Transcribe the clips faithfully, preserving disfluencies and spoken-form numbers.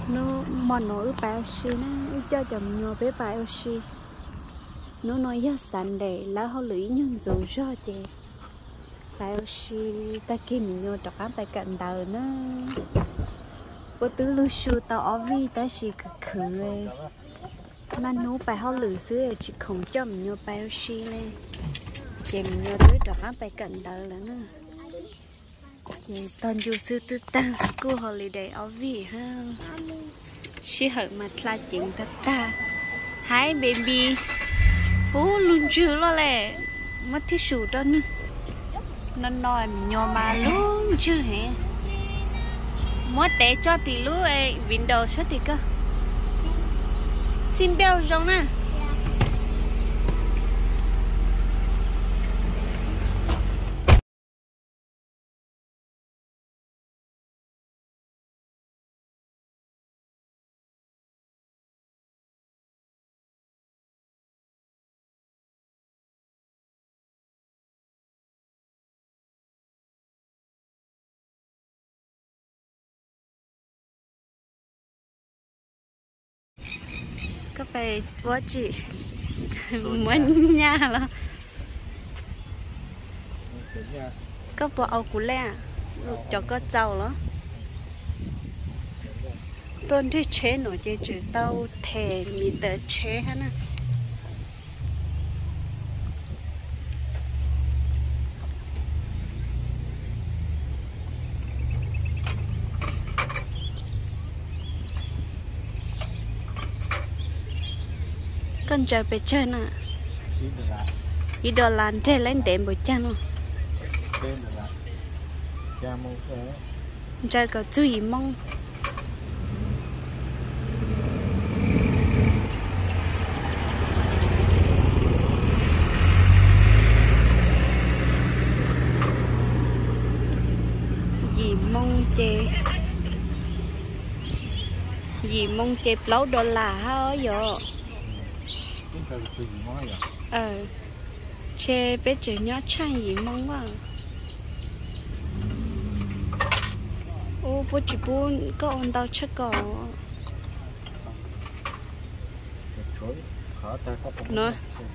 nó mà nó ở bao xí nó cho chồng nhỏ bé bao xí nó nói ra sẵn để lá họ lưỡi nhân dù cho chị bao xí ta kim nhỏ cho các bài cận đời nó bữa tứ lưu su tao ở vi ta xí cực khử ấy mà nó bài họ lưỡi xứ chỉ không cho mình nhỏ bao xí lên chị mình nhỏ tới cho các bài cận đời là nó tần du sư tư tăng school holiday ở vi ha she hurt mặt là chuyện thật ta hi baby ô luôn chưa lo lẹ mất thiết sủ đó nữa nó nói nhỏ mà luôn chưa hả mất té cho tí lú ấy window sao thì cơ xin bèo giống nè có phải quá chị muốn nha là có bộ áo cũ lẹ cho có giàu đó tôn thế chế nổi chế chữ tao thề mi tờ chế hết nè con chơi bé chơi nè, đi đồ làm chơi lên đệm bồi chân không? Chơi có chú ý mong. Gì mong chơi, gì mong chơi lâu đô la hả vậy? Ờ, chè bé chữ nhớ chanh gì mong quá. Ô, bố chỉ bố có ôn tao chắc có. Nó.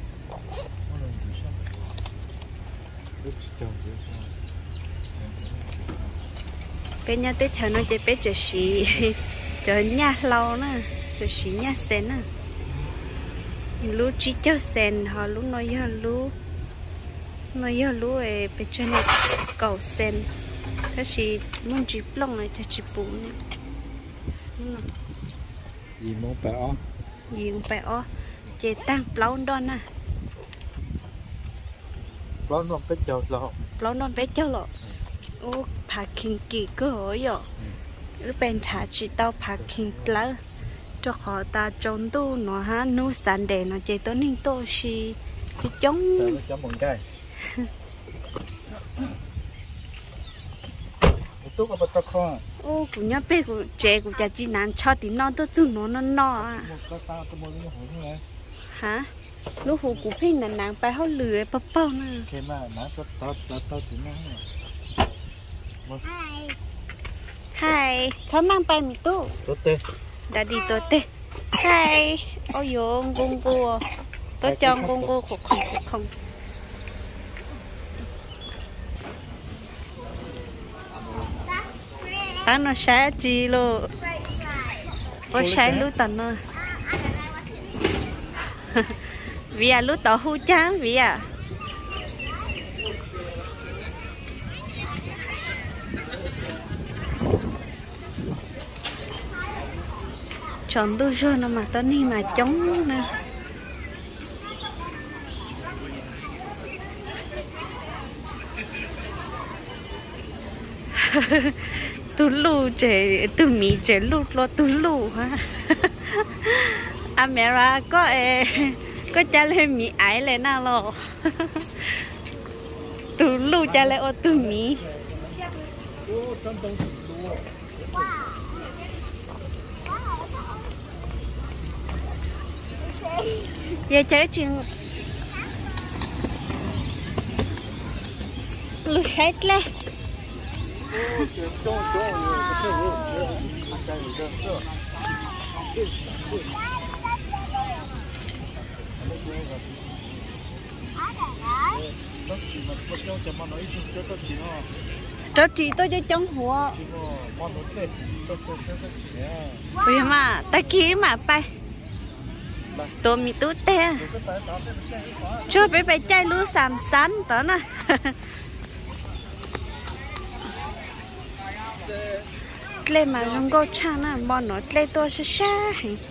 Cái nhà tết chờ nó chè bé chữ xí, chờ nhà lâu nè, chữ xí nhà sen nè. Lú chỉ cho sen họ lú nói giờ lú nói giờ lú ấy bây giờ này cầu sen cái gì muốn chỉ plong này cho chỉ bún gì muốn bẻ ó gì muốn bẻ ó chế tăng plong đó nè plong non bé châu lọ plong non bé châu lọ ô parking kỳ cơ hội rồi lúc bên thả chỉ tao parking lỡ cho họ ta trốn tu nó ha nu sàn đèn nó chơi tới ninh tô xì thì chống chống một cái tú có bắt khó ô cũng nhớ bé của trẻ của cha chị nán cho tí non tôi chú nó nó no à hả lúc hồ của pin là nàng phải hao lười bắp bao nè khi mà nó có to to to tí nó hi sao mang bay mi tu tốt tê đã đi tôi tê hi ôi yo ngung cô tôi cho ngung cô khổ không khổ không ăn nó sai chi luôn có sai lúc tận rồi vì à lúc tao hú chán vì à chọn tôi rồi nó mà tao đi mà chống nè tu lu trẻ tu mì trẻ lu lo tu lu ha Amera có e có cha lên mì ái lên nào lo tu lu cha lên ô tu mì giờ chơi chuyện lu hết lên 在有这这，是是。Tao chỉ mà tôi cho cho mà nói chung cho tao chỉ nó. Tao chỉ tôi cho trong hồ. Chỉ mà mà nói thế tao tôi cho tao chỉ à. Bây giờ mà ta kia mà bay. Tôi mi tú te. Cho bé bé trai lúa sàm sắn tao nè. Lên mà trong cô cha nè, bọn nó lên tôi sẽ xa.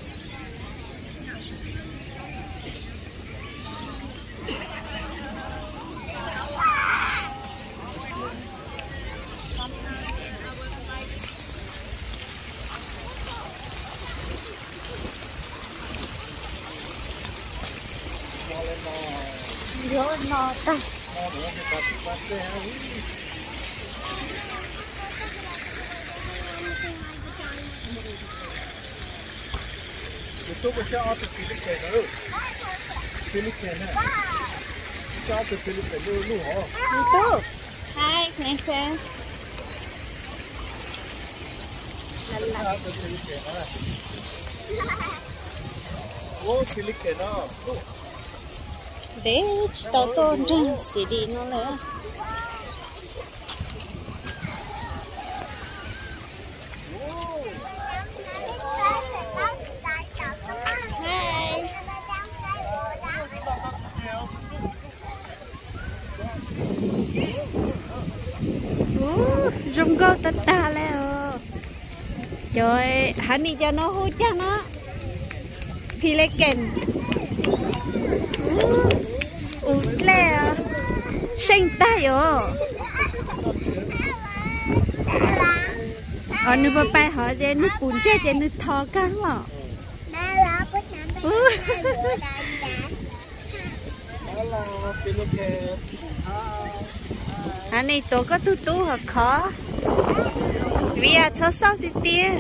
Vô nó ta. Tôi có cho tôi Philippines nữa. Philippines này. Cho tôi Philippines luôn luôn hả? Đi tu. Hai, nè xem. Cho tôi Philippines này. Ô Philippines đó. Để tao tôn trên xí đi nó nữa. Rung go ta ta leo. Trời, hắn đi cho nó hú chắc nó. Phi lê kèn. Ủa leo. Xanh tay ồ. Ở nơi bà bay họ để nước bùn chết để nước thò cắn lọ. Anh này tôi có tu tu hoặc khó vì à cho sao thì tia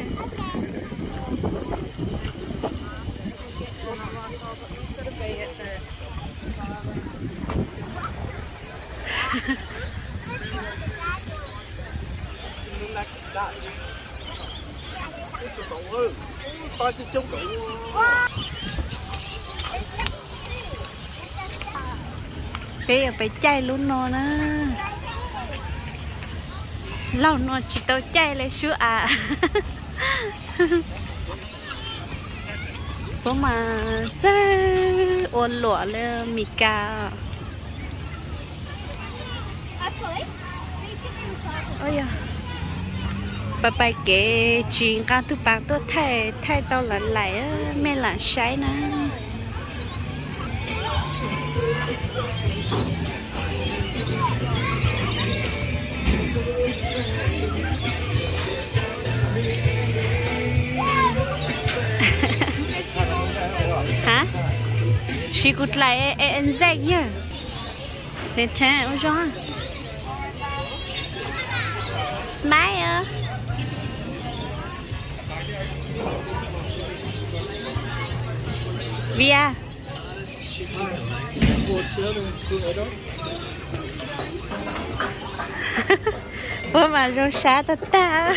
bây giờ phải chạy luôn nó nè lâu nó chỉ tao chạy lấy sữa à bố mà chơi ôn lụa lên mì cà ôi à bà bài kể chuyện ca tu bạc tôi thay thay tao lại lại mẹ là sai nè hả? Chị cút lại em dạy nhá. Lên trên ở đó. Smile. Via. Bố mà rô xá ta ta.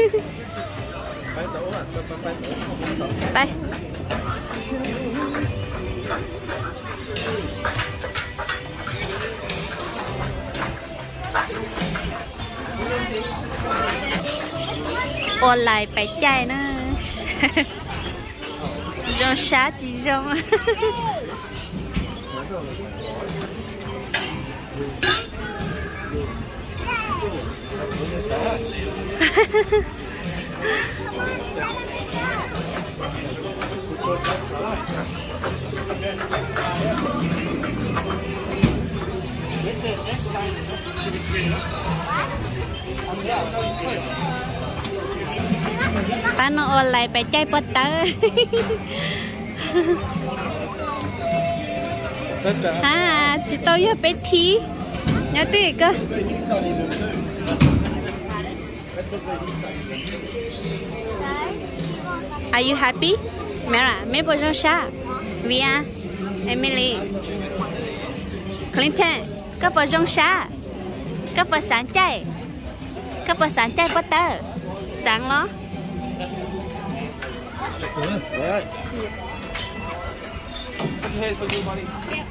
Bye. Ôn lại phải chạy nữa. Rô xá chỉ rông. Ba nó ôn lại phải chạy bớt tới. À, chị tôi yêu bé thi. Nhớ tí cơ. Are you happy? Mera, mấy bộ rong xa. Via, Emily, Clinton, các bộ rong xa. Các bộ sáng chạy. Các bộ sáng chạy bắt tờ. Sáng đó. Right. Hey, for you, money.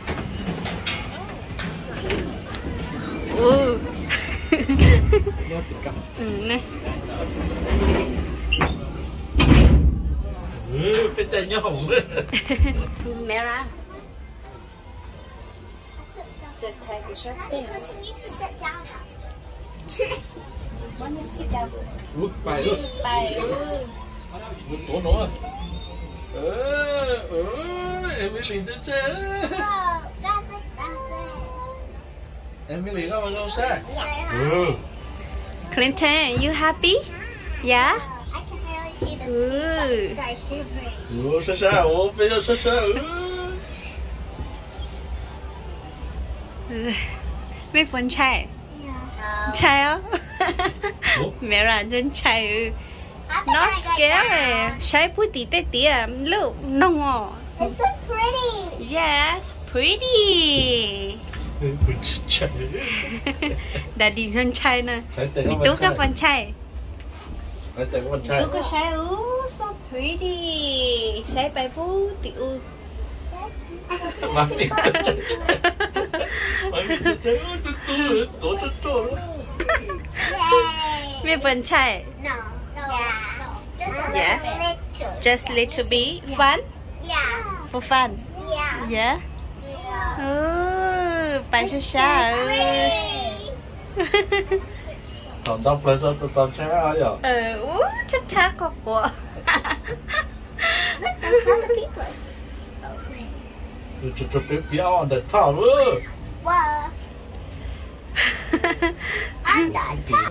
Ừ. Ừ nè. Ừ, cái tay nhau hồng đấy. Mẹ ra. Just take a shot. It continues to sit down. Want to sit down? Út bài luôn. Bài. Một tổ nữa. Ừ, ừ, Emily nó chơi. Oh, that's it, that's it. Emily có bao nhiêu xe? Ừ. Clinton, you happy? Yeah? I can barely see the Ooh. seat. Sorry, shivering. Ừ, xe xe, ủa, bây giờ xe xe. Ừ. Ừ. Mấy phần chạy? No. Chạy không? Ủa? Mẹ ra chân chạy. I think Nó I got scary. that. Chạy bút tí tê tí à. Look, nông à. It's so pretty. Yes, pretty. Ui, chạy. Daddy chân chạy nè. Chạy tay Mình có tú con cái trai. phần chạy. Chạy tay có con Mình trai. tú cái chạy. Oh, so pretty. Chạy bài bút tí u. Mami có chạy chạy. Mami có chạy. Ôi, tổ tổ tổ tổ. Yay. Mấy phần chạy. No, no, no. Just a Yeah. little. Just little bit fun. Yeah. For fun. Yeah. Yeah. Yeah. Oh, bạn sao sao? Còn đọc lại sao tôi tao chạy ai à? Ờ, ú, chắc chắc có của. Look, there's other people. Tôi tôi tôi biết béo ăn để thảo luôn. Whoa. I'm done.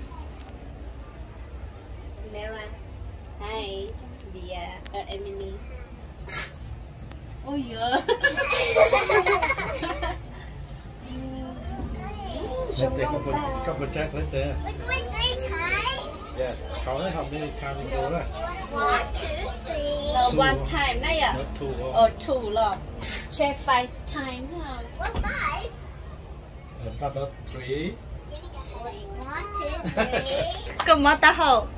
Mera. Hi. Dia, uh, Emily. Oh yeah. Lên tay có con có con trai lên tay. We're going three times. Yeah,เขาให้ทำนี่ทำอีกแล้ว One, two, three. No, one time đấy à? Not two. Or two lọ. Check five time ha. What five? Not not three. One, two, three. Có mất ta hậu.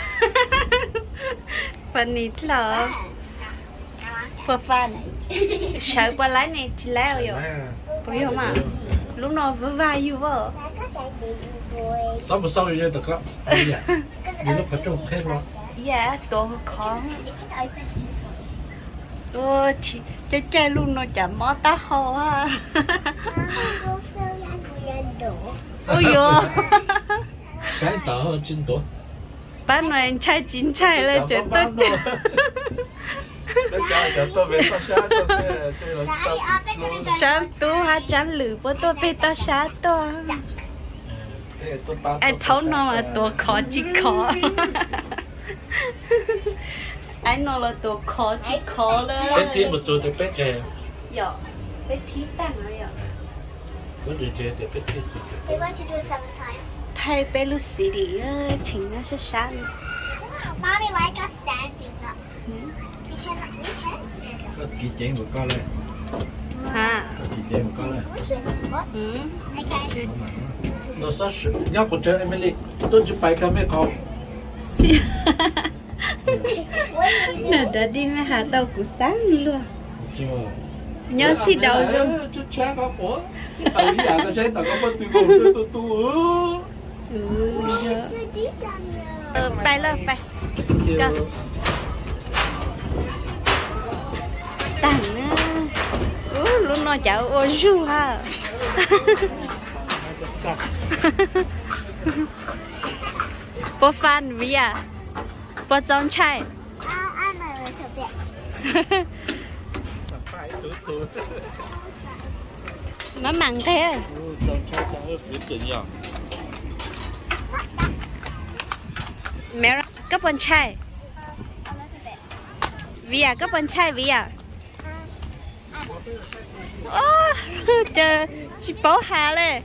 Phần nít lọ. For fun. Sợ qua lái này chỉ leo rồi. Có hiểu mà. Lúc nào với vai you vợ. I got that baby boy. Sao mà sao vậy được không? Dạ. Vì nó phải trông thêm mà. Dạ, tổ khó. It can open this one. Ơ, chị, cho chơi luôn nó chả mó ta hậu ha. Go fill and we door. Ôi dồi. Sáng tỏ hơn chín tuổi. Bán này anh trai chín trai là chuyện tốt. Nó cho cho tôi về tao sáng tôi sẽ chơi là Daddy, I'll be gonna go. Chán tu ha chán lử bố tôi về tao xá tôi. Anh thấu nó mà tôi khó chỉ khó. Anh nói là tôi khó chỉ khó lên. Bé tí một chỗ thì bé kè. Dạ, bé thí tặng rồi ạ. Có được chơi thì bé tí chút. We're going to do it seven times. Thay bé Lucy đi chính nó sẽ sáng. Mommy like us standing up. We cannot, we can stand up. Có kỹ chế một con lên. Ha. Có kỹ chế một con lên. What's with the spot? Ừ. Okay. Nó sao nhóc của chơi Emily. Tôi chụp bài cả mấy con. What do you Nó do? đã đi với hà tàu của sáng luôn. Chưa. Nhớ xí đầu rồi. Chút cha có của. Tao bây giờ tao chơi tao có bao tiêu tôi tôi tôi. Ừ. It's so deep down there. Ờ, bay lên, bay. Kêu. Tặng á. Ừ, lúc nó cháu ô ru ha. Bố phan vì à? Bố trong trai. Uh, I'm a little bit. Phải từ từ. Nó mặn thế. Trong cha cha ơi biết chuyện gì à? Mẹ ra, cấp con trai. A little bit. Vì à, cấp con trai vì à? Um, Ô, trời, chị bố hà lê.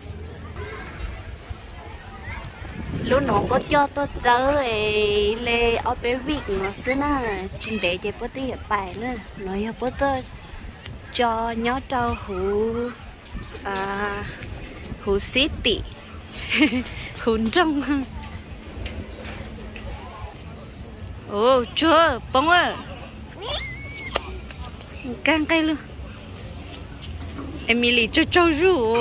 Lúc nó có cho tôi chơi lê ở bên Việt nó xưa nè, chính để cho bố tôi bài nữa, nói bố tôi cho nhớ trâu hủ à hủ city hủ trong. Ồ, chưa, bông ơi. Càng cây luôn. Emily cho cho rủ.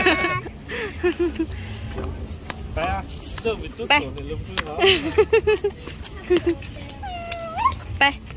Ba, giờ mình tốt Ba. rồi thì lúc nữa. Ba.